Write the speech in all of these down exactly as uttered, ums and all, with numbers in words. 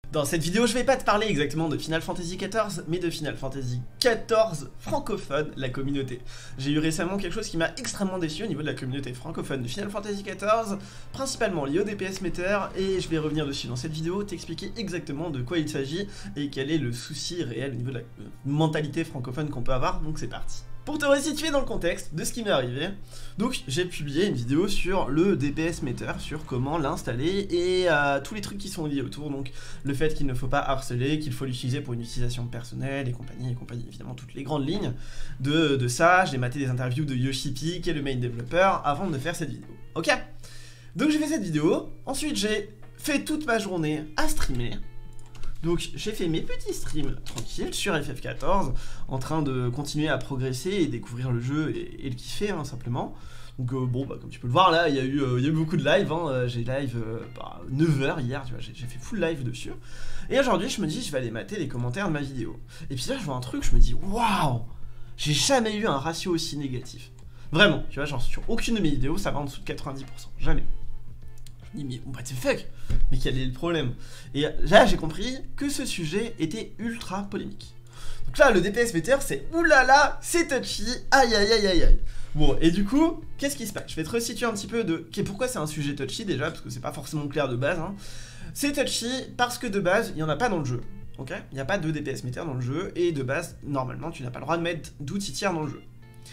Dans cette vidéo, je vais pas te parler exactement de Final Fantasy quatorze, mais de Final Fantasy quatorze francophone, la communauté. J'ai eu récemment quelque chose qui m'a extrêmement déçu au niveau de la communauté francophone de Final Fantasy quatorze, principalement lié au D P S meter, et je vais revenir dessus dans cette vidéo, t'expliquer exactement de quoi il s'agit et quel est le souci réel au niveau de la mentalité francophone qu'on peut avoir, donc c'est parti. Pour te resituer dans le contexte de ce qui m'est arrivé, donc j'ai publié une vidéo sur le D P S meter, sur comment l'installer et euh, tous les trucs qui sont liés autour, donc le fait qu'il ne faut pas harceler, qu'il faut l'utiliser pour une utilisation personnelle et compagnie et compagnie, évidemment toutes les grandes lignes de, de ça. J'ai maté des interviews de Yoshipi, qui est le main développeur, avant de faire cette vidéo, ok. Donc j'ai fait cette vidéo, ensuite j'ai fait toute ma journée à streamer. Donc j'ai fait mes petits streams tranquilles sur F F quatorze, en train de continuer à progresser et découvrir le jeu et, et le kiffer hein, simplement. Donc euh, bon, bah, comme tu peux le voir là, il y, euh, y a eu beaucoup de live, hein. euh, j'ai live euh, bah, neuf heures hier, tu vois, j'ai fait full live dessus. Et aujourd'hui je me dis, je vais aller mater les commentaires de ma vidéo. Et puis là je vois un truc, je me dis, waouh, j'ai jamais eu un ratio aussi négatif. Vraiment, tu vois, genre sur aucune de mes vidéos, ça va en dessous de quatre-vingt-dix pour cent, jamais. Je me dis, mais what the fuck, mais quel est le problème? Et là, j'ai compris que ce sujet était ultra polémique. Donc là, le D P S meter, c'est oulala, c'est touchy, aïe aïe aïe aïe aïe. Bon, et du coup, qu'est-ce qui se passe? Je vais te resituer un petit peu de pourquoi c'est un sujet touchy déjà, parce que c'est pas forcément clair de base. Hein. C'est touchy parce que de base, il n'y en a pas dans le jeu. Ok, il n'y a pas de D P S meter dans le jeu, et de base, normalement, tu n'as pas le droit de mettre d'outils tiers dans le jeu.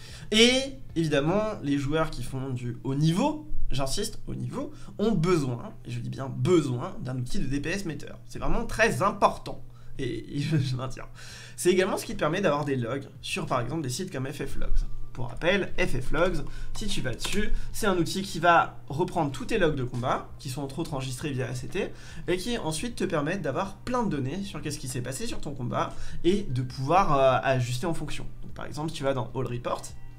Et évidemment, les joueurs qui font du haut niveau, j'insiste, haut niveau, ont besoin, et je dis bien besoin, d'un outil de D P S meter. C'est vraiment très important, et, et je, je maintiens. C'est également ce qui te permet d'avoir des logs sur par exemple des sites comme F F Logs. Pour rappel, F F Logs, si tu vas dessus, c'est un outil qui va reprendre tous tes logs de combat, qui sont entre autres enregistrés via A C T, et qui ensuite te permettent d'avoir plein de données sur qu'est-ce qui s'est passé sur ton combat, et de pouvoir euh, ajuster en fonction. Donc, par exemple, si tu vas dans All Report,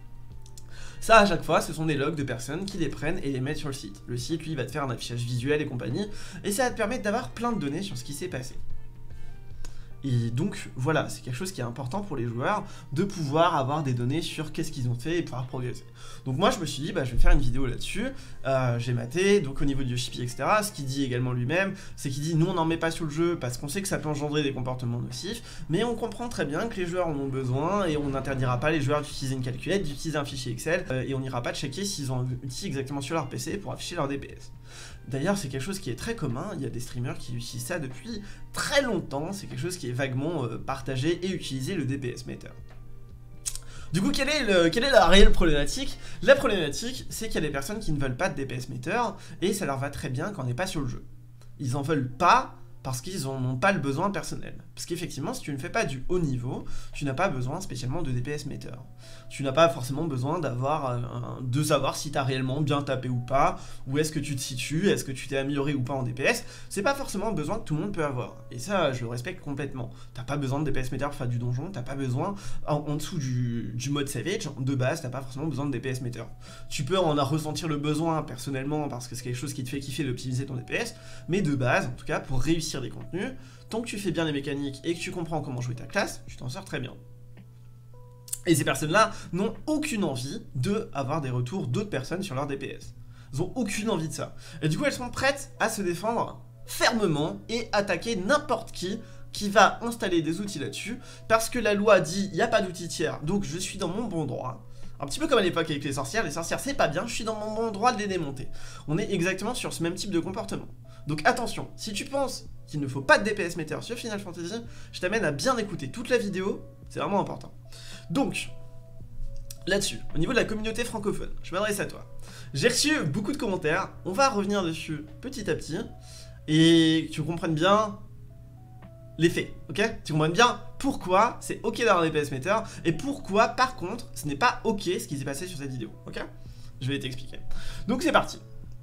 ça, à chaque fois, ce sont des logs de personnes qui les prennent et les mettent sur le site. Le site, lui, va te faire un affichage visuel et compagnie, et ça va te permettre d'avoir plein de données sur ce qui s'est passé. Et donc, voilà, c'est quelque chose qui est important pour les joueurs, de pouvoir avoir des données sur qu'est-ce qu'ils ont fait et pouvoir progresser. Donc moi, je me suis dit, bah, je vais faire une vidéo là-dessus, euh, j'ai maté, donc au niveau de Yoshipi, et cetera, ce qu'il dit également lui-même, c'est qu'il dit, nous, on n'en met pas sur le jeu parce qu'on sait que ça peut engendrer des comportements nocifs, mais on comprend très bien que les joueurs en ont besoin, et on n'interdira pas les joueurs d'utiliser une calculette, d'utiliser un fichier Excel, euh, et on n'ira pas checker s'ils ont un outil exactement sur leur P C pour afficher leur D P S. D'ailleurs, c'est quelque chose qui est très commun, il y a des streamers qui utilisent ça depuis très longtemps, c'est quelque chose qui est vaguement euh, partagé et utilisé, le D P S meter. Du coup, quelle est, le, quelle est la réelle problématique? La problématique, c'est qu'il y a des personnes qui ne veulent pas de D P S meter, et ça leur va très bien quand on n'est pas sur le jeu. Ils en veulent pas parce qu'ils n'en ont pas le besoin personnel. Parce qu'effectivement, si tu ne fais pas du haut niveau, tu n'as pas besoin spécialement de D P S meter. Tu n'as pas forcément besoin d'avoir euh, de savoir si tu as réellement bien tapé ou pas, où est-ce que tu te situes, est-ce que tu t'es amélioré ou pas en D P S. C'est pas forcément un besoin que tout le monde peut avoir. Et ça, je le respecte complètement. T'as pas besoin de D P S meter pour faire du donjon, t'as pas besoin, en, en dessous du, du mode Savage, de base, t'as pas forcément besoin de D P S meter. Tu peux en ressentir le besoin personnellement, parce que c'est quelque chose qui te fait kiffer d'optimiser ton D P S, mais de base, en tout cas, pour réussir des contenus, tant que tu fais bien les mécaniques et que tu comprends comment jouer ta classe, tu t'en sors très bien. Et ces personnes-là n'ont aucune envie de avoir des retours d'autres personnes sur leur D P S. Elles n'ont aucune envie de ça. Et du coup, elles sont prêtes à se défendre fermement et attaquer n'importe qui qui va installer des outils là-dessus, parce que la loi dit, il n'y a pas d'outils tiers, donc je suis dans mon bon droit. Un petit peu comme à l'époque avec les sorcières, les sorcières c'est pas bien, je suis dans mon bon droit de les démonter. On est exactement sur ce même type de comportement. Donc attention, si tu penses qu'il ne faut pas de D P S meter sur Final Fantasy, je t'amène à bien écouter toute la vidéo, c'est vraiment important. Donc, là-dessus, au niveau de la communauté francophone, je m'adresse à toi. J'ai reçu beaucoup de commentaires, on va revenir dessus petit à petit, et que tu comprennes bien les faits, ok? Tu comprennes bien pourquoi c'est ok d'avoir un D P S meter, et pourquoi, par contre, ce n'est pas ok ce qui s'est passé sur cette vidéo, ok? Je vais t'expliquer. Donc c'est parti.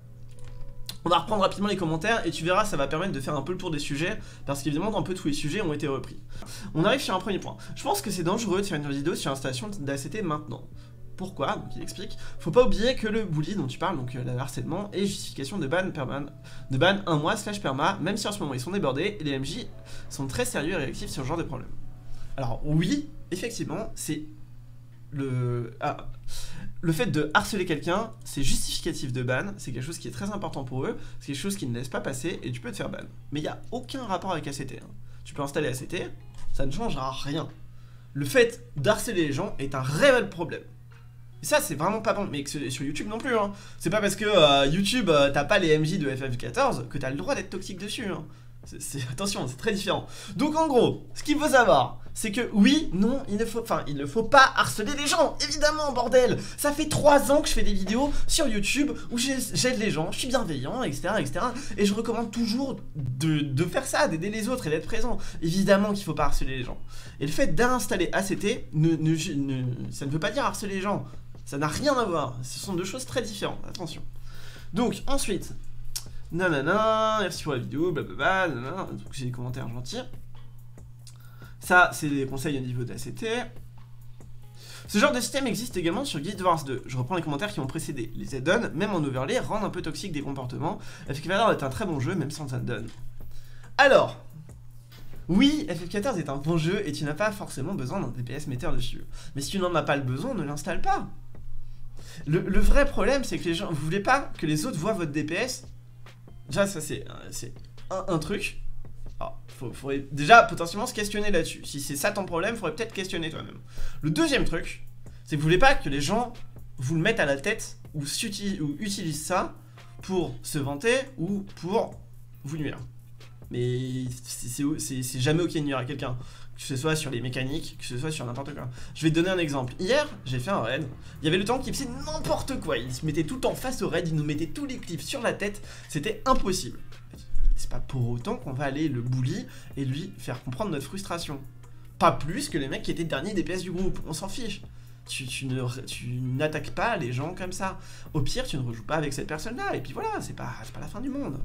On va reprendre rapidement les commentaires et tu verras, ça va permettre de faire un peu le tour des sujets, parce qu'évidemment, un peu tous les sujets ont été repris. On arrive sur un premier point. Je pense que c'est dangereux de faire une vidéo sur l'installation d'A C T maintenant. Pourquoi? Donc il explique. Faut pas oublier que le bully dont tu parles, donc euh, le harcèlement, est justification de ban, perman, de ban un mois slash perma, même si en ce moment ils sont débordés et les M J sont très sérieux et réactifs sur ce genre de problème. Alors oui, effectivement, c'est le... Ah. le fait de harceler quelqu'un, c'est justificatif de ban, c'est quelque chose qui est très important pour eux, c'est quelque chose qu'ils ne laissent pas passer, et tu peux te faire ban. Mais il n'y a aucun rapport avec A C T. Hein. Tu peux installer A C T, ça ne changera rien. Le fait d'harceler les gens est un réel problème. Et ça, c'est vraiment pas bon, mais sur YouTube non plus. Hein. C'est pas parce que euh, YouTube, euh, t'as pas les M J de F F quatorze que t'as le droit d'être toxique dessus. Hein. C'est, c'est, attention, c'est très différent. Donc en gros, ce qu'il faut savoir, c'est que oui, non, il ne faut, enfin, il ne faut pas harceler les gens, évidemment, bordel. Ça fait trois ans que je fais des vidéos sur YouTube où j'aide les gens, je suis bienveillant, et cetera, et cetera. Et je recommande toujours de, de faire ça, d'aider les autres et d'être présent. Évidemment qu'il faut pas harceler les gens. Et le fait d'installer A C T, ne, ne, ne, ça ne veut pas dire harceler les gens. Ça n'a rien à voir. Ce sont deux choses très différentes. Attention. Donc ensuite. Nanana, merci pour la vidéo, blablabla, nanana, donc j'ai des commentaires gentils. Ça, c'est des conseils au niveau d'A C T. Ce genre de système existe également sur Guild Wars deux. Je reprends les commentaires qui m'ont précédé. Les add-ons, même en overlay, rendent un peu toxiques des comportements. F F quatorze est un très bon jeu, même sans add-on. Alors, oui, F F quatorze est un bon jeu et tu n'as pas forcément besoin d'un D P S meter dessus. Mais si tu n'en as pas le besoin, ne l'installe pas. Le, le vrai problème, c'est que les gens, vous voulez pas que les autres voient votre D P S. Déjà, ça c'est un, un truc. Alors, faut, faudrait déjà potentiellement se questionner là-dessus. Si c'est ça ton problème, faudrait peut-être questionner toi-même. Le deuxième truc, c'est que vous voulez pas que les gens vous le mettent à la tête ou, ou utilisent ça pour se vanter ou pour vous nuire. Mais c'est jamais ok de nuire à quelqu'un. Que ce soit sur les mécaniques, que ce soit sur n'importe quoi. Je vais te donner un exemple. Hier, j'ai fait un raid. Il y avait le temps qui faisait n'importe quoi. Il se mettait tout le temps face au raid. Il nous mettait tous les clips sur la tête. C'était impossible. C'est pas pour autant qu'on va aller le bully et lui faire comprendre notre frustration. Pas plus que les mecs qui étaient derniers D P S du groupe. On s'en fiche. Tu, tu n'attaques pas les gens comme ça. Au pire, tu ne rejoues pas avec cette personne-là. Et puis voilà, c'est pas, c'est pas la fin du monde.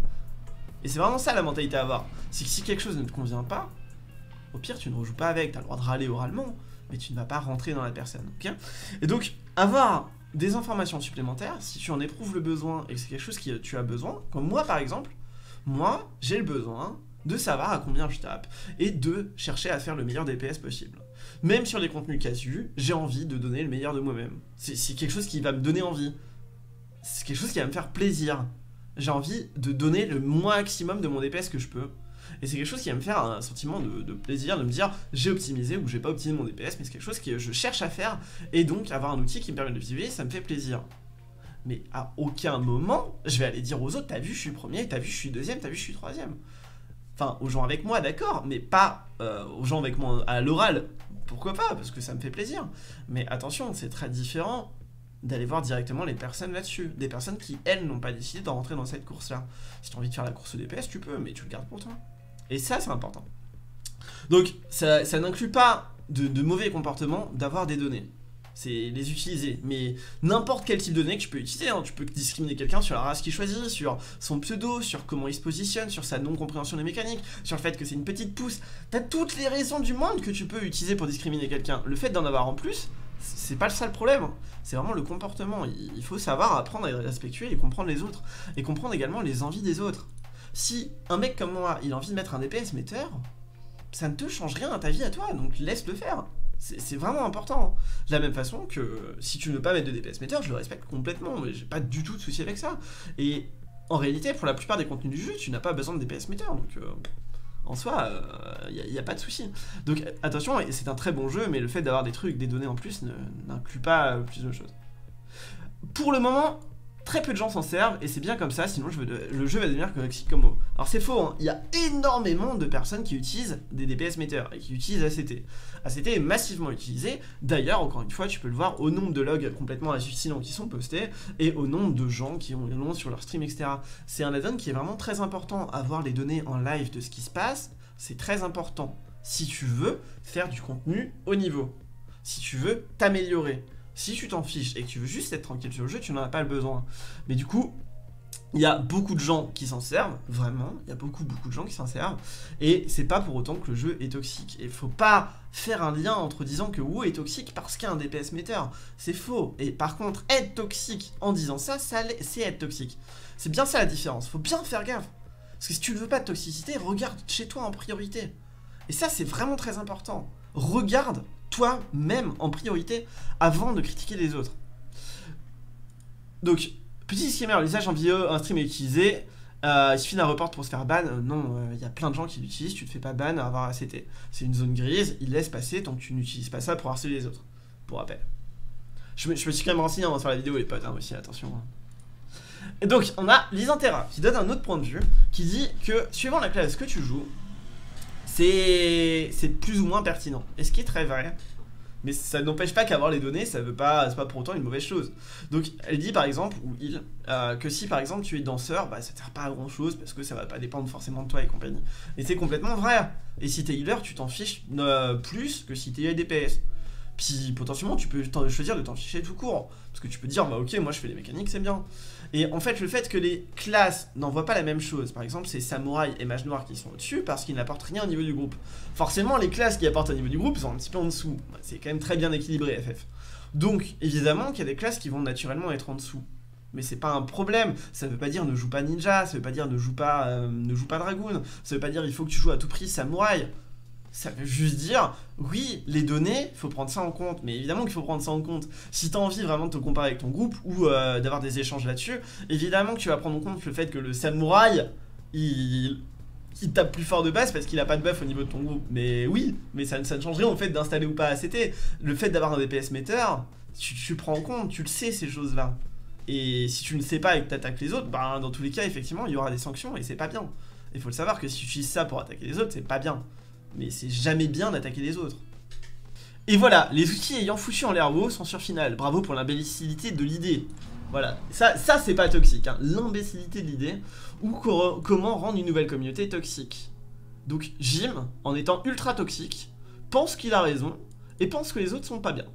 Et c'est vraiment ça la mentalité à avoir. C'est que si quelque chose ne te convient pas, au pire, tu ne rejoues pas avec, tu as le droit de râler oralement, mais tu ne vas pas rentrer dans la personne, ok? Et donc, avoir des informations supplémentaires, si tu en éprouves le besoin et que c'est quelque chose que tu as besoin, comme moi par exemple, moi, j'ai le besoin de savoir à combien je tape et de chercher à faire le meilleur D P S possible. Même sur les contenus casus, j'ai envie de donner le meilleur de moi-même. C'est quelque chose qui va me donner envie. C'est quelque chose qui va me faire plaisir. J'ai envie de donner le maximum de mon D P S que je peux. Et c'est quelque chose qui va me faire un sentiment de, de plaisir, de me dire j'ai optimisé ou j'ai pas optimisé mon D P S, mais c'est quelque chose que je cherche à faire, et donc avoir un outil qui me permet de vivre, ça me fait plaisir. Mais à aucun moment, je vais aller dire aux autres, t'as vu je suis premier, t'as vu je suis deuxième, t'as vu je suis troisième. Enfin, aux gens avec moi, d'accord, mais pas euh, aux gens avec moi à l'oral. Pourquoi pas, parce que ça me fait plaisir. Mais attention, c'est très différent d'aller voir directement les personnes là-dessus. Des personnes qui, elles, n'ont pas décidé de rentrer dans cette course-là. Si tu as envie de faire la course au D P S, tu peux, mais tu le gardes pour toi. Et ça, c'est important. Donc, ça, ça n'inclut pas de, de mauvais comportements d'avoir des données. C'est les utiliser. Mais n'importe quel type de données que tu peux utiliser. Hein. Tu peux discriminer quelqu'un sur la race qu'il choisit, sur son pseudo, sur comment il se positionne, sur sa non-compréhension des mécaniques, sur le fait que c'est une petite pousse. T'as toutes les raisons du monde que tu peux utiliser pour discriminer quelqu'un. Le fait d'en avoir en plus, c'est pas ça le problème. C'est vraiment le comportement. Il faut savoir apprendre à être respectueux et comprendre les autres. Et comprendre également les envies des autres. Si un mec comme moi, il a envie de mettre un D P S meter, ça ne te change rien à ta vie à toi, donc laisse-le faire. C'est vraiment important. De la même façon que si tu ne veux pas mettre de D P S meter, je le respecte complètement, mais j'ai pas du tout de souci avec ça. Et en réalité, pour la plupart des contenus du jeu, tu n'as pas besoin de D P S meter, donc euh, en soi, il euh, n'y a, a pas de souci. Donc attention, c'est un très bon jeu, mais le fait d'avoir des trucs, des données en plus, n'inclut pas euh, plus de choses. Pour le moment, très peu de gens s'en servent, et c'est bien comme ça, sinon je veux de... le jeu va devenir toxique comme mot. Alors c'est faux, hein. Il y a énormément de personnes qui utilisent des D P S meter et qui utilisent A C T. A C T est massivement utilisé, d'ailleurs, encore une fois, tu peux le voir au nombre de logs complètement hallucinants qui sont postés, et au nombre de gens qui ont le nom sur leur stream, et cetera. C'est un add-on qui est vraiment très important, avoir les données en live de ce qui se passe, c'est très important, si tu veux faire du contenu haut niveau, si tu veux t'améliorer. Si tu t'en fiches et que tu veux juste être tranquille sur le jeu, tu n'en as pas le besoin. Mais du coup, il y a beaucoup de gens qui s'en servent, vraiment, il y a beaucoup beaucoup de gens qui s'en servent, et c'est pas pour autant que le jeu est toxique. Et faut pas faire un lien entre disant que WoW est toxique parce qu'il y a un D P S meter, c'est faux. Et par contre, être toxique en disant ça, ça c'est être toxique. C'est bien ça la différence, faut bien faire gaffe. Parce que si tu ne veux pas de toxicité, regarde chez toi en priorité. Et ça c'est vraiment très important. Regarde toi-même en priorité avant de critiquer les autres. Donc, petit disclaimer, l'usage en vidéo, un stream est utilisé. Euh, il suffit d'un report pour se faire ban. Euh, non, il euh, y a plein de gens qui l'utilisent. Tu te fais pas ban à avoir A C T. C'est une zone grise. Ils laissent passer tant que tu n'utilises pas ça pour harceler les autres. Pour rappel. Je me, je me suis quand même renseigné avant de faire la vidéo, les potes, hein, aussi, attention. Et donc, on a Lysantera qui donne un autre point de vue qui dit que suivant la classe que tu joues, c'est plus ou moins pertinent. Et ce qui est très vrai. Mais ça n'empêche pas qu'avoir les données, ça veut pas, c'est pas pour autant une mauvaise chose. Donc elle dit par exemple, ou il, euh, que si par exemple tu es danseur, bah ça ne sert pas à grand chose parce que ça va pas dépendre forcément de toi et compagnie. Et c'est complètement vrai. Et si t'es healer, tu t'en fiches euh, plus que si t'es D P S. Puis potentiellement tu peux choisir de t'en ficher tout court. Parce que tu peux dire, bah ok, moi je fais les mécaniques, c'est bien. Et en fait, le fait que les classes n'envoient pas la même chose, par exemple, c'est Samouraï et Mage Noir qui sont au-dessus parce qu'ils n'apportent rien au niveau du groupe. Forcément, les classes qui apportent au niveau du groupe sont un petit peu en dessous. C'est quand même très bien équilibré, F F. Donc, évidemment qu'il y a des classes qui vont naturellement être en dessous. Mais c'est pas un problème. Ça veut pas dire ne joue pas ninja, ça veut pas dire ne joue pas, euh, ne joue pas dragoon, ça veut pas dire il faut que tu joues à tout prix Samouraï. Ça veut juste dire, oui, les données, faut prendre ça en compte. Mais évidemment qu'il faut prendre ça en compte. Si t'as envie vraiment de te comparer avec ton groupe ou euh, d'avoir des échanges là-dessus, évidemment que tu vas prendre en compte le fait que le samouraï, il, il tape plus fort de base parce qu'il a pas de buff au niveau de ton groupe. Mais oui, mais ça, ça ne change rien au fait d'installer ou pas A C T. Le fait d'avoir un D P S meter, tu, tu prends en compte, tu le sais ces choses-là. Et si tu ne sais pas et que t'attaques les autres, bah dans tous les cas, effectivement, il y aura des sanctions et c'est pas bien. Il faut le savoir que si tu utilises ça pour attaquer les autres, c'est pas bien. Mais c'est jamais bien d'attaquer les autres. Et voilà, les outils ayant foutu en l'air WoW sont sur Final. Bravo pour l'imbécilité de l'idée. Voilà, ça, ça c'est pas toxique, hein. L'imbécilité de l'idée. Ou co comment rendre une nouvelle communauté toxique. Donc Jim, en étant ultra toxique, pense qu'il a raison et pense que les autres sont pas bien.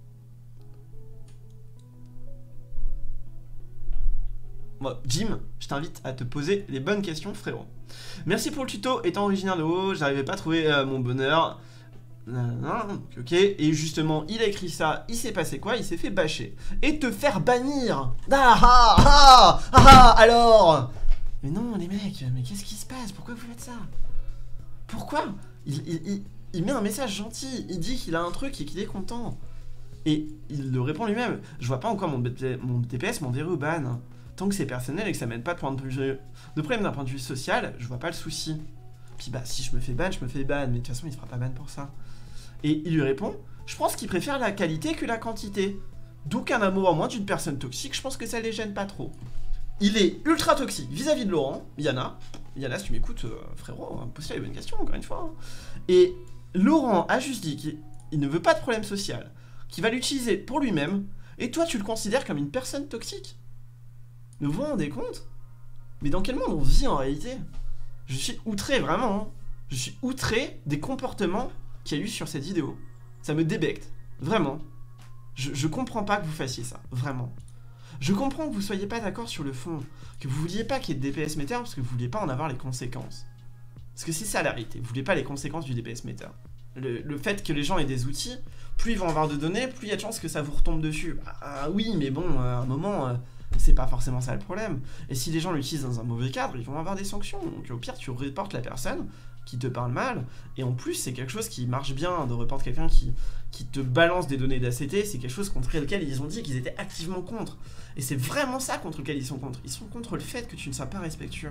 Bon, Jim, je t'invite à te poser les bonnes questions, frérot. Merci pour le tuto, étant originaire de WoW, j'arrivais pas à trouver euh, mon bonheur. Ok, et justement, il a écrit ça, il s'est passé quoi? Il s'est fait bâcher. Et te faire bannir. Ah ah ah ah ah alors. Mais non, les mecs, mais qu'est-ce qui se passe? Pourquoi vous faites ça? Pourquoi il, il, il, il met un message gentil, il dit qu'il a un truc et qu'il est content. Et il le répond lui-même. Je vois pas encore mon, mon D P S m'enverrer au ban. Tant que c'est personnel et que ça m'aide pas de, point de, vue, de problème d'un point de vue social, je vois pas le souci. Puis bah si je me fais ban, je me fais ban, mais de toute façon il se fera pas ban pour ça. Et il lui répond, je pense qu'il préfère la qualité que la quantité. Donc un amour en moins d'une personne toxique, je pense que ça les gêne pas trop. Il est ultra toxique vis-à-vis de Laurent, Yana. Yana, si tu m'écoutes, euh, frérot, pose-toi les bonnes questions encore une fois. Hein. Et Laurent a juste dit qu'il ne veut pas de problème social, qu'il va l'utiliser pour lui-même, et toi tu le considères comme une personne toxique. Mais vous vous rendez compte? Mais dans quel monde on vit en réalité? Je suis outré, vraiment. Hein. Je suis outré des comportements qu'il y a eu sur cette vidéo. Ça me débecte. Vraiment. Je, je comprends pas que vous fassiez ça. Vraiment. Je comprends que vous soyez pas d'accord sur le fond. Que vous vouliez pas qu'il y ait de D P S meter parce que vous vouliez pas en avoir les conséquences. Parce que c'est ça la réalité. Vous voulez pas les conséquences du D P S meter. Le, le fait que les gens aient des outils, plus ils vont avoir de données, plus il y a de chances que ça vous retombe dessus. Ah oui, mais bon, à un moment... Euh, c'est pas forcément ça le problème. Et si les gens l'utilisent dans un mauvais cadre, ils vont avoir des sanctions. Donc au pire, tu reportes la personne qui te parle mal. Et en plus, c'est quelque chose qui marche bien de reporter quelqu'un qui, qui te balance des données d'A C T. C'est quelque chose contre lequel ils ont dit qu'ils étaient activement contre. Et c'est vraiment ça contre lequel ils sont contre. Ils sont contre le fait que tu ne sois pas respectueux.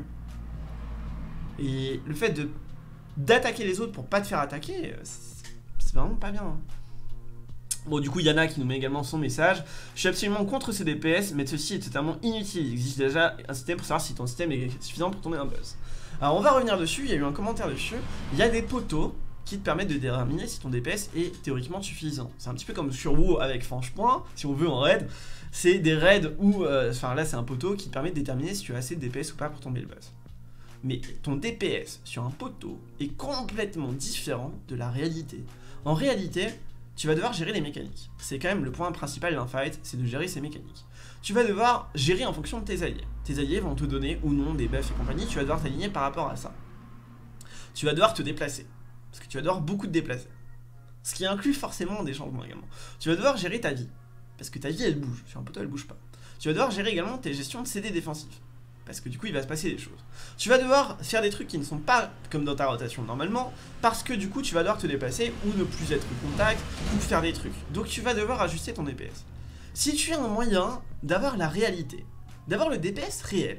Et le fait de d'attaquer les autres pour pas te faire attaquer, c'est vraiment pas bien. Hein. Bon, du coup, Yana qui nous met également son message. Je suis absolument contre ces D P S, mais ceci est totalement inutile. Il existe déjà un système pour savoir si ton système est suffisant pour tomber un buzz. Alors, on va revenir dessus. Il y a eu un commentaire dessus. Il y a des poteaux qui te permettent de déterminer si ton D P S est théoriquement suffisant. C'est un petit peu comme sur WoW avec Franche-Point, si on veut en raid. C'est des raids où, euh, enfin là, c'est un poteau qui te permet de déterminer si tu as assez de D P S ou pas pour tomber le buzz. Mais ton D P S sur un poteau est complètement différent de la réalité. En réalité, tu vas devoir gérer les mécaniques. C'est quand même le point principal d'un fight, c'est de gérer ces mécaniques. Tu vas devoir gérer en fonction de tes alliés. Tes alliés vont te donner ou non des buffs et compagnie, tu vas devoir t'aligner par rapport à ça. Tu vas devoir te déplacer, parce que tu vas devoir beaucoup te déplacer. Ce qui inclut forcément des changements également. Tu vas devoir gérer ta vie, parce que ta vie elle bouge, sur un poteau elle bouge pas. Tu vas devoir gérer également tes gestions de C D défensifs, parce que du coup il va se passer des choses. Tu vas devoir faire des trucs qui ne sont pas comme dans ta rotation normalement, parce que du coup tu vas devoir te déplacer ou ne plus être au contact, ou faire des trucs. Donc tu vas devoir ajuster ton D P S. Si tu as un moyen d'avoir la réalité, d'avoir le D P S réel,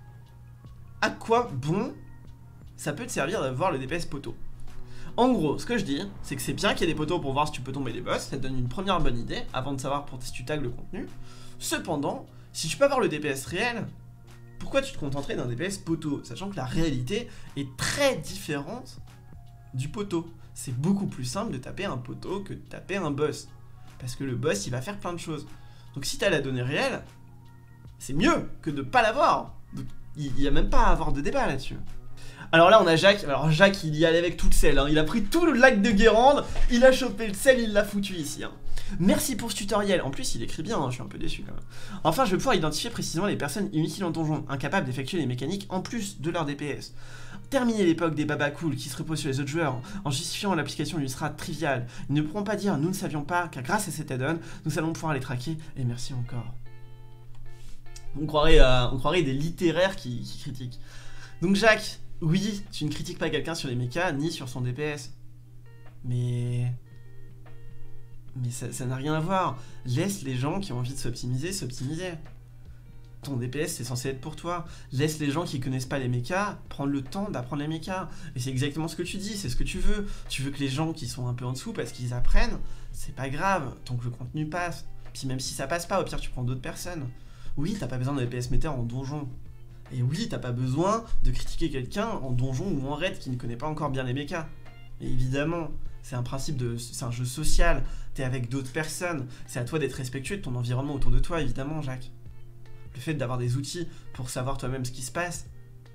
à quoi bon ça peut te servir d'avoir le D P S poteau? En gros, ce que je dis, c'est que c'est bien qu'il y ait des poteaux pour voir si tu peux tomber les boss, ça te donne une première bonne idée, avant de savoir pour si tu tags le contenu. Cependant, si tu peux avoir le D P S réel, pourquoi tu te contenterais d'un D P S poteau? Sachant que la réalité est très différente du poteau. C'est beaucoup plus simple de taper un poteau que de taper un boss. Parce que le boss, il va faire plein de choses. Donc si tu as la donnée réelle, c'est mieux que de pas l'avoir. Il n'y a même pas à avoir de débat là-dessus. Alors là on a Jacques, alors Jacques il y allait avec tout le sel, hein. Il a pris tout le lac de Guérande, il a chopé le sel, il l'a foutu ici. Hein. Merci pour ce tutoriel, en plus il écrit bien, hein. Je suis un peu déçu quand même. Enfin je vais pouvoir identifier précisément les personnes inutiles en donjon, incapables d'effectuer les mécaniques en plus de leur D P S. Terminer l'époque des baba cool qui se reposent sur les autres joueurs en justifiant l'application lui sera triviale. Ils ne pourront pas dire nous ne savions pas car grâce à cet add-on, nous allons pouvoir les traquer et merci encore. On croirait, euh, on croirait des littéraires qui, qui critiquent. Donc Jacques, oui, tu ne critiques pas quelqu'un sur les mechas ni sur son D P S. Mais... Mais ça n'a rien à voir. Laisse les gens qui ont envie de s'optimiser, s'optimiser. Ton D P S, c'est censé être pour toi. Laisse les gens qui connaissent pas les mechas prendre le temps d'apprendre les mechas. Et c'est exactement ce que tu dis, c'est ce que tu veux. Tu veux que les gens qui sont un peu en dessous, parce qu'ils apprennent, c'est pas grave, tant que le contenu passe. Puis même si ça passe pas, au pire tu prends d'autres personnes. Oui, t'as pas besoin d'un D P S meter en donjon. Et oui, t'as pas besoin de critiquer quelqu'un en donjon ou en raid qui ne connaît pas encore bien les mechas. Et évidemment, c'est un principe de... c'est un jeu social, t'es avec d'autres personnes, c'est à toi d'être respectueux de ton environnement autour de toi, évidemment, Jacques. Le fait d'avoir des outils pour savoir toi-même ce qui se passe,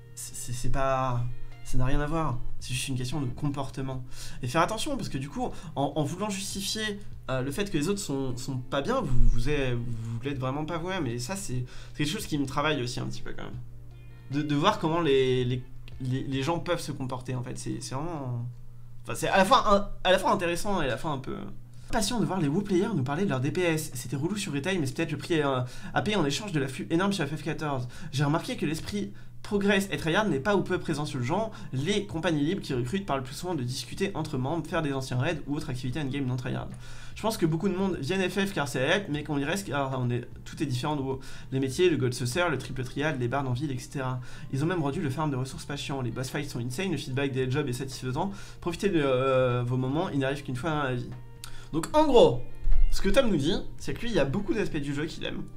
c'est pas... ça n'a rien à voir, c'est juste une question de comportement. Et faire attention, parce que du coup, en, en voulant justifier euh, le fait que les autres sont, sont pas bien, vous, vous, êtes, vous l'êtes vraiment pas vous-même, et ça, c'est quelque chose qui me travaille aussi un petit peu, quand même. De, de voir comment les, les, les, les gens peuvent se comporter, en fait, c'est vraiment... Enfin, c'est à la fois un, à la fois intéressant et à la fois un peu... Patient de voir les WoW players nous parler de leur D P S. C'était relou sur Retail, mais c'est peut-être le prix à, à payer en échange de l'afflux énorme sur F F quatorze. J'ai remarqué que l'esprit Progress et Tryhard n'est pas ou peu présent sur le genre. Les compagnies libres qui recrutent parlent plus souvent de discuter entre membres, faire des anciens raids ou autres activités endgame non Tryhard. Je pense que beaucoup de monde viennent F F car c'est help, mais qu'on y reste car on est, tout est différent de WoW. Les métiers, le Gold Saucer, le triple triade, les bardes en ville, et cetera. Ils ont même rendu le farm de ressources patient. Les boss fights sont insane, le feedback des jobs est satisfaisant. Profitez de euh, vos moments, il n'arrive qu'une fois dans la vie. Donc en gros, ce que Tom nous dit, c'est que lui, il y a beaucoup d'aspects du jeu qu'il aime.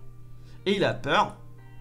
Et il a peur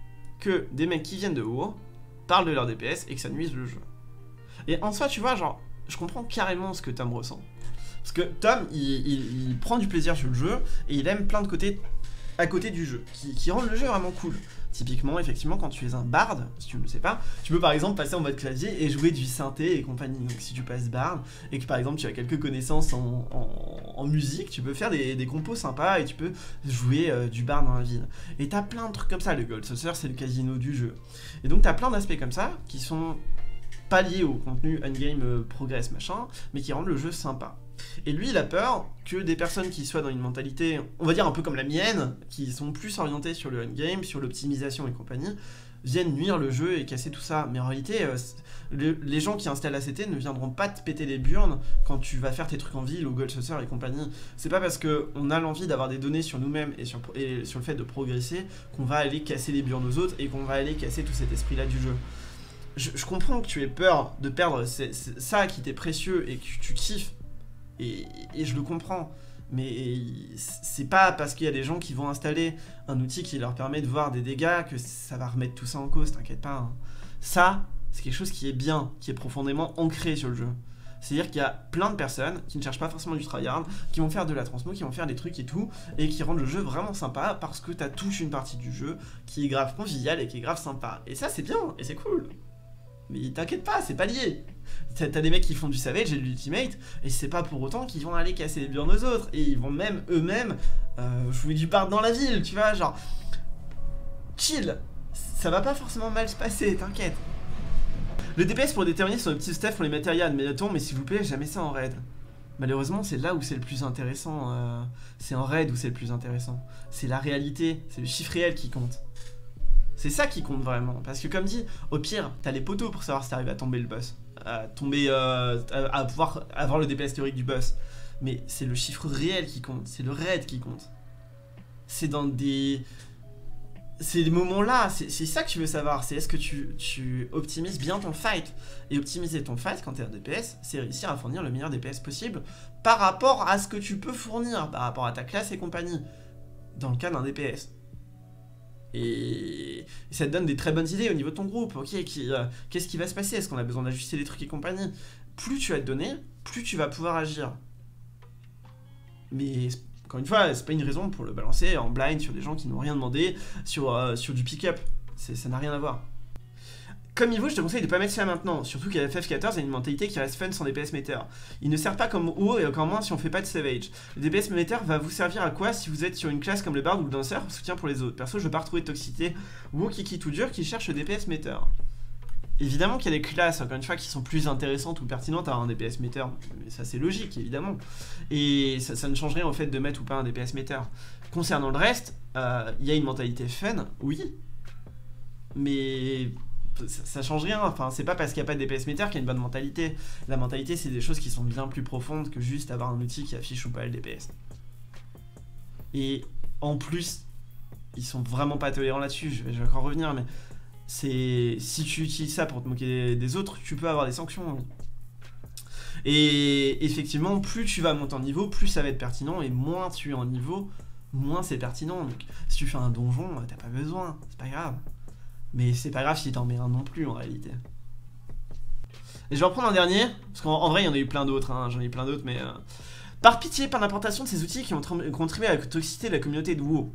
que des mecs qui viennent de haut parlent de leur D P S et que ça nuise le jeu. Et en soi, tu vois, genre, je comprends carrément ce que Tom ressent. Parce que Tom, il, il, il prend du plaisir sur le jeu et il aime plein de côtés à côté du jeu, qui, qui rendent le jeu vraiment cool. Typiquement, effectivement, quand tu es un barde, si tu ne le sais pas, tu peux par exemple passer en mode clavier et jouer du synthé et compagnie. Donc si tu passes barde et que par exemple tu as quelques connaissances en, en, en musique, tu peux faire des, des compos sympas et tu peux jouer euh, du barde dans la ville. Et t'as plein de trucs comme ça, le Gold Saucer c'est le casino du jeu. Et donc t'as plein d'aspects comme ça qui sont pas liés au contenu endgame euh, progress machin, mais qui rendent le jeu sympa. Et lui, il a peur que des personnes qui soient dans une mentalité, on va dire un peu comme la mienne, qui sont plus orientées sur le endgame, sur l'optimisation et compagnie, viennent nuire le jeu et casser tout ça. Mais en réalité, euh, le, les gens qui installent A C T ne viendront pas te péter les burnes quand tu vas faire tes trucs en ville, au Gold Saucer et compagnie. C'est pas parce qu'on a l'envie d'avoir des données sur nous-mêmes et sur, et sur le fait de progresser qu'on va aller casser les burnes aux autres et qu'on va aller casser tout cet esprit-là du jeu. Je, je comprends que tu aies peur de perdre c'est, c'est ça qui t'est précieux et que tu kiffes. Et, et je le comprends, mais c'est pas parce qu'il y a des gens qui vont installer un outil qui leur permet de voir des dégâts que ça va remettre tout ça en cause, t'inquiète pas. Hein. Ça, c'est quelque chose qui est bien, qui est profondément ancré sur le jeu. C'est-à-dire qu'il y a plein de personnes qui ne cherchent pas forcément du tryhard, qui vont faire de la transmo, qui vont faire des trucs et tout, et qui rendent le jeu vraiment sympa parce que t'as touché une partie du jeu qui est grave conviviale et qui est grave sympa. Et ça, c'est bien, et c'est cool. Mais t'inquiète pas, c'est pas lié. T'as des mecs qui font du Savage et de l'Ultimate, et c'est pas pour autant qu'ils vont aller casser les burnes aux autres, et ils vont même eux-mêmes euh, jouer du bard dans la ville, tu vois, genre... Chill, ça va pas forcément mal se passer, t'inquiète. Le D P S pour déterminer son petit stuff pour les matériels, mais attends, mais s'il vous plaît, jamais ça en raid. Malheureusement, c'est là où c'est le plus intéressant, euh, c'est en raid où c'est le plus intéressant. C'est la réalité, c'est le chiffre réel qui compte. C'est ça qui compte vraiment, parce que comme dit, au pire, t'as les poteaux pour savoir si t'arrives à tomber le boss, à tomber, euh, à, à pouvoir avoir le D P S théorique du boss, mais c'est le chiffre réel qui compte, c'est le raid qui compte. c'est dans des... C'est des moments-là, c'est ça que tu veux savoir, c'est est-ce que tu, tu optimises bien ton fight. Et optimiser ton fight quand t'es un D P S, c'est réussir à fournir le meilleur D P S possible par rapport à ce que tu peux fournir, par rapport à ta classe et compagnie, dans le cas d'un D P S. Et ça te donne des très bonnes idées au niveau de ton groupe, ok, qui, euh, qu'est-ce qui va se passer, est-ce qu'on a besoin d'ajuster les trucs et compagnie. Plus tu vas te donner, plus tu vas pouvoir agir. Mais... Encore une fois, c'est pas une raison pour le balancer en blind sur des gens qui n'ont rien demandé, sur, euh, sur du pick-up. Ça n'a rien à voir. Comme il vaut, je te conseille de pas mettre ça maintenant, surtout qu'F F quatorze a une mentalité qui reste fun sans D P S meter. Il ne sert pas comme haut et encore moins si on fait pas de savage. Le D P S meter va vous servir à quoi si vous êtes sur une classe comme le bard ou le danseur, soutien pour les autres. Perso, je veux pas retrouver de toxicité ou kiki tout dur qui cherche le D P S meter. Évidemment qu'il y a des classes, encore une fois, qui sont plus intéressantes ou pertinentes à avoir un D P S meter, mais ça c'est logique, évidemment. Et ça, ça ne change rien au fait de mettre ou pas un D P S meter. Concernant le reste, il euh, y a une mentalité fun, oui, mais ça, ça change rien, enfin c'est pas parce qu'il n'y a pas de D P S meter qu'il y a une bonne mentalité. La mentalité c'est des choses qui sont bien plus profondes que juste avoir un outil qui affiche ou pas le D P S. Et en plus, ils sont vraiment pas tolérants là-dessus, je vais, je vais encore revenir, mais... c'est si tu utilises ça pour te moquer des autres, tu peux avoir des sanctions. Et effectivement, plus tu vas monter en niveau, plus ça va être pertinent, et moins tu es en niveau, moins c'est pertinent. Donc si tu fais un donjon, t'as pas besoin, c'est pas grave. Mais c'est pas grave si t'en mets un non plus en réalité. Et je vais en prendre un dernier, parce qu'en vrai il y en a eu plein d'autres, hein, j'en ai eu plein d'autres, mais... Euh... Par pitié, par l'importation de ces outils qui ont contribué à la toxicité de la communauté de WoW.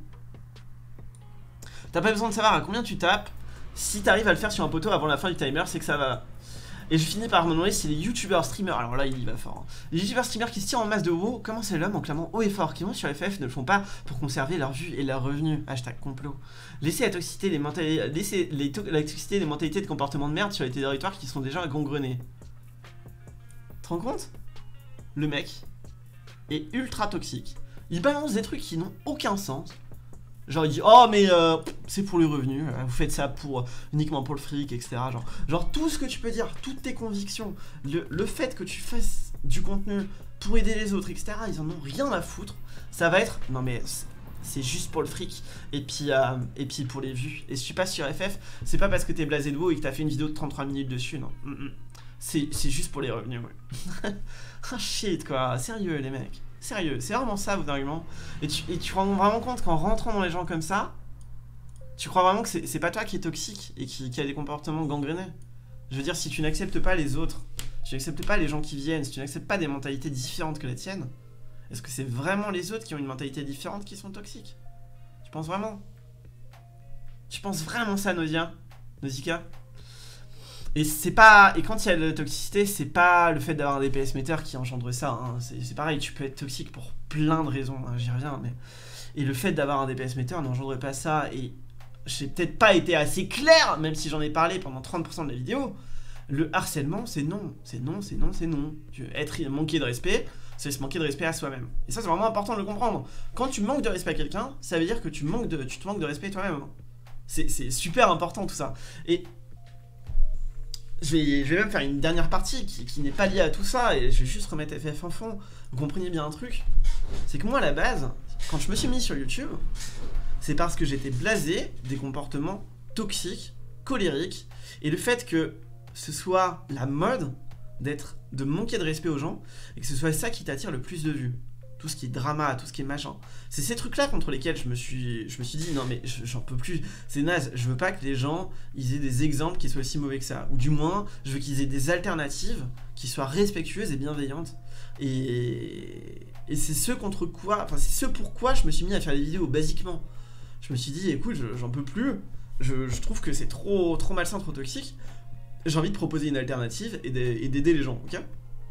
T'as pas besoin de savoir à combien tu tapes. Si t'arrives à le faire sur un poteau avant la fin du timer, c'est que ça va. Et je finis par me demander si les youtubeurs streamers, alors là il y va fort, hein. Les youtubeurs streamers qui se tirent en masse de WoW, comment c'est l'homme en clamant haut et fort, qui vont sur F F ne le font pas pour conserver leur vue et leur revenu. Hashtag complot. Laissez la toxicité des mentalités, laissez les to la toxicité des mentalités et de comportements de merde sur les territoires qui sont déjà gangrenés. Tu te rends compte? Le mec est ultra toxique. Il balance des trucs qui n'ont aucun sens. Genre il dit oh mais euh, c'est pour le revenu, vous faites ça pour uniquement pour le fric, et cetera. Genre, genre tout ce que tu peux dire, toutes tes convictions, le, le fait que tu fasses du contenu pour aider les autres, et cetera. Ils en ont rien à foutre. Ça va être non mais c'est juste pour le fric et puis euh, et puis pour les vues. Et si tu passes sur F F, c'est pas parce que t'es blasé de WoW et que t'as fait une vidéo de trente-trois minutes dessus, non. Mm -mm. C'est juste pour les revenus. Ouais. Ah shit quoi, sérieux les mecs. Sérieux, c'est vraiment ça vos arguments. Et tu, et tu te rends vraiment compte qu'en rentrant dans les gens comme ça, tu crois vraiment que c'est pas toi qui est toxique et qui, qui a des comportements gangrénés. Je veux dire, si tu n'acceptes pas les autres, si tu n'acceptes pas les gens qui viennent, si tu n'acceptes pas des mentalités différentes que la tienne, est-ce que c'est vraiment les autres qui ont une mentalité différente qui sont toxiques? Tu penses vraiment? Tu penses vraiment ça, Nausea? Nausicaa? Et c'est pas. Et quand il y a de la toxicité, c'est pas le fait d'avoir un D P S meter qui engendre ça. Hein. C'est pareil, tu peux être toxique pour plein de raisons, hein, j'y reviens, mais. Et le fait d'avoir un D P S meter n'engendre pas ça. Et j'ai peut-être pas été assez clair, même si j'en ai parlé pendant trente pour cent de la vidéo. Le harcèlement, c'est non. C'est non, c'est non, c'est non. Tu veux être manquer de respect, c'est se manquer de respect à soi-même. Et ça, c'est vraiment important de le comprendre. Quand tu manques de respect à quelqu'un, ça veut dire que tu, manques de, tu te manques de respect toi-même. C'est super important tout ça. Et. Je vais, je vais même faire une dernière partie qui, qui n'est pas liée à tout ça et je vais juste remettre F F en fond. Vous comprenez bien un truc, c'est que moi à la base, quand je me suis mis sur YouTube, c'est parce que j'étais blasé des comportements toxiques, colériques, et le fait que ce soit la mode d'être, de manquer de respect aux gens et que ce soit ça qui t'attire le plus de vues. Tout ce qui est drama, tout ce qui est machin. C'est ces trucs-là contre lesquels je me suis, je me suis dit, non mais j'en peux plus, c'est naze, je veux pas que les gens ils aient des exemples qui soient aussi mauvais que ça. Ou du moins, je veux qu'ils aient des alternatives qui soient respectueuses et bienveillantes. Et, et c'est ce contre quoi, enfin c'est ce pourquoi je me suis mis à faire des vidéos, basiquement. Je me suis dit, écoute, j'en peux plus, je, je trouve que c'est trop, trop malsain, trop toxique. J'ai envie de proposer une alternative et d'aider les gens, ok ?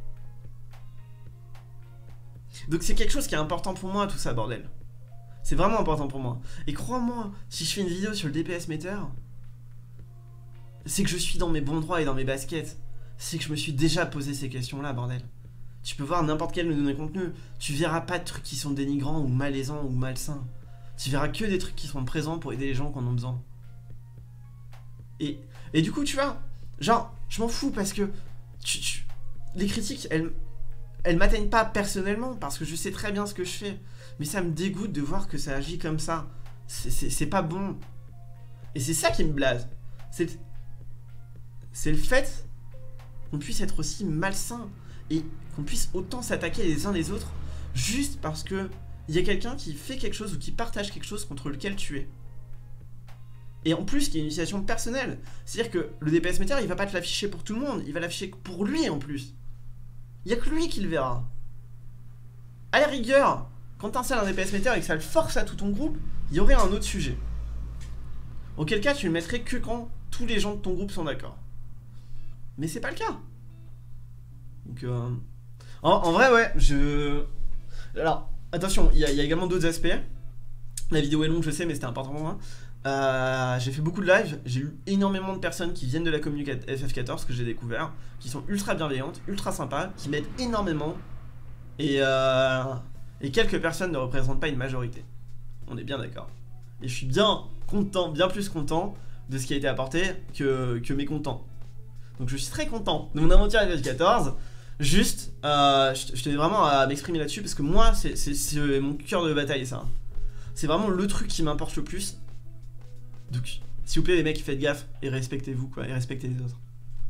Donc c'est quelque chose qui est important pour moi, tout ça, bordel. C'est vraiment important pour moi. Et crois-moi, si je fais une vidéo sur le D P S meter, c'est que je suis dans mes bons droits et dans mes baskets. C'est que je me suis déjà posé ces questions-là, bordel. Tu peux voir n'importe quel de mes contenus, tu verras pas de trucs qui sont dénigrants ou malaisants ou malsains. Tu verras que des trucs qui sont présents pour aider les gens qui en ont besoin. Et, et du coup, tu vois, genre, je m'en fous parce que tu, tu, les critiques, elles... elles m'atteignent pas personnellement, parce que je sais très bien ce que je fais. Mais ça me dégoûte de voir que ça agit comme ça. C'est pas bon. Et c'est ça qui me blase. C'est le fait qu'on puisse être aussi malsain. Et qu'on puisse autant s'attaquer les uns les autres, juste parce que il y a quelqu'un qui fait quelque chose ou qui partage quelque chose contre lequel tu es. Et en plus, qu'il y a une initiation personnelle. C'est-à-dire que le D P S meter, il va pas te l'afficher pour tout le monde, il va l'afficher pour lui en plus. Il y a que lui qui le verra. À la rigueur, quand tu installes un D P S meter et que ça le force à tout ton groupe, il y aurait un autre sujet. Auquel cas, tu le mettrais que quand tous les gens de ton groupe sont d'accord. Mais c'est pas le cas. Donc, euh... en, en vrai, ouais, je... Alors, attention, il y, y a également d'autres aspects. La vidéo est longue, je sais, mais c'était important pour moi. Euh, j'ai fait beaucoup de lives, j'ai eu énormément de personnes qui viennent de la communauté F F quatorze que j'ai découvert, qui sont ultra bienveillantes, ultra sympas, qui m'aident énormément. Et, euh... et quelques personnes ne représentent pas une majorité. On est bien d'accord. Et je suis bien content, bien plus content de ce qui a été apporté que, que mécontent. Donc je suis très content de mon aventure F F quatorze. Juste, euh, je, je tenais vraiment à m'exprimer là-dessus parce que moi, c'est mon cœur de bataille, ça. C'est vraiment le truc qui m'importe le plus. Donc, s'il vous plaît, les mecs, faites gaffe et respectez-vous, quoi, et respectez les autres.